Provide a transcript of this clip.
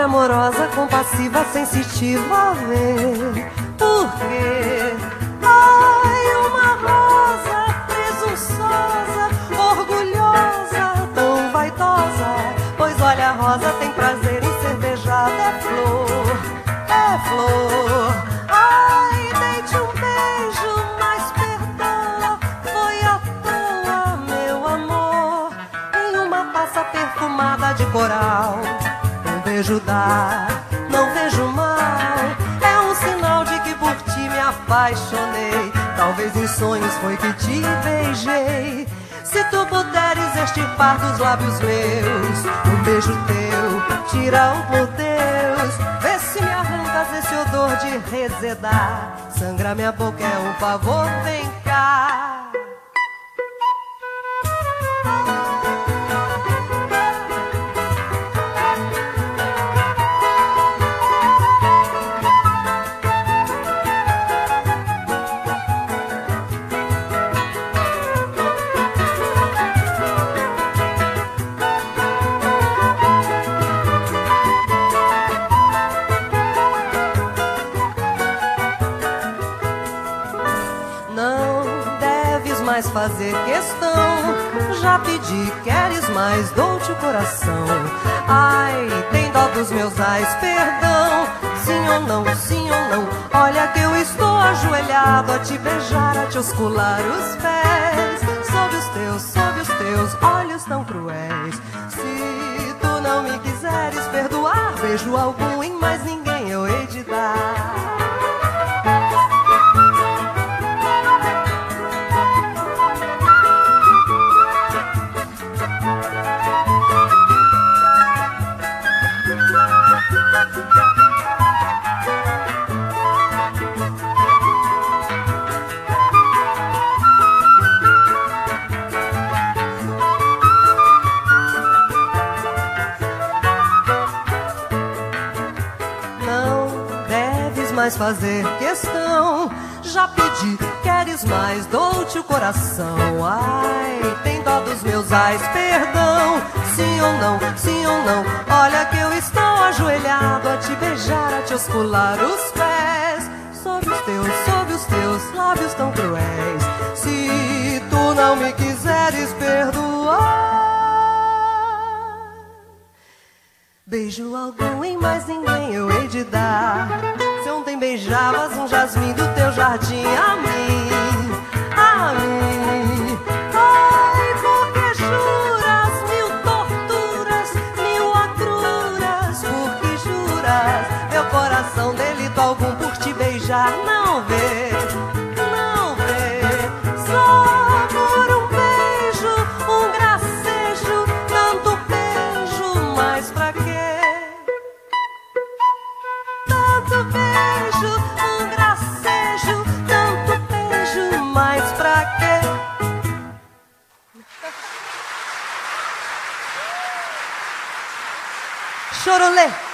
amorosa, compassiva, sensitiva, vê por quê? Ai, uma rosa presunçosa, orgulhosa, tão vaidosa. Pois olha, a rosa tem prazer em ser beijada. É flor, é flor. Ai, dei-te um beijo, mas perdoa, foi à toa, meu amor. Em uma taça perfumada de coral, um beijo dá, não vejo mal. É um sinal de que por ti me apaixonei. Talvez em sonhos foi que te beijei. Se tu puderes extirpar dos lábios meus um beijo teu, tira um por Deus. Vê se me arrancas esse odor de rezedar. Sangra minha boca, é um favor, vem cá. Mais fazer questão, já pedi, queres mais, dou-te o coração. Ai, tem dó dos meus ais, perdão. Sim ou não, sim ou não. Olha que eu estou ajoelhado a te beijar, a te oscular os pés. Sob os teus olhos tão cruéis. Se tu não me quiseres perdoar, beijo algum em mais ninguém eu hei de dar. Mais fazer questão, já pedi, queres mais, dou-te o coração. Ai, tem dó dos meus ais, perdão. Sim ou não, sim ou não. Olha que eu estou ajoelhado a te beijar, a te oscular os pés. Sob os teus lábios tão cruéis. Se tu não me quiseres perdoar, beijo algum em mais ninguém eu hei de dar. Se ontem beijavas um jasmim do teu jardim a mim, a mim. Ai, porque juras mil torturas, mil agruras, porque juras meu coração delito algum por te beijar não vê, não vê. Só por um beijo, um gracejo, tanto beijo, mas pra quê? Tanto beijo, um gracejo, tanto beijo, mas pra quê? Chorolê.